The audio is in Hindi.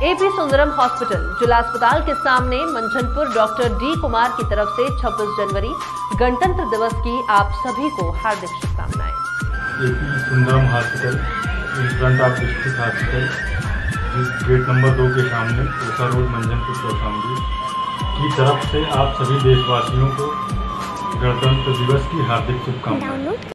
एपी सुंदरम हॉस्पिटल जिला अस्पताल के सामने मंझनपुर डॉक्टर डी कुमार की तरफ से 26 जनवरी गणतंत्र दिवस की आप सभी को हार्दिक शुभकामनाएं। AP Sundaram hospital in front of district hospital gate number 2 के सामने ओखा रोड मंझनपुर कौशाम्बी की तरफ से आप सभी देशवासियों को गणतंत्र दिवस की हार्दिक शुभकामनाएं।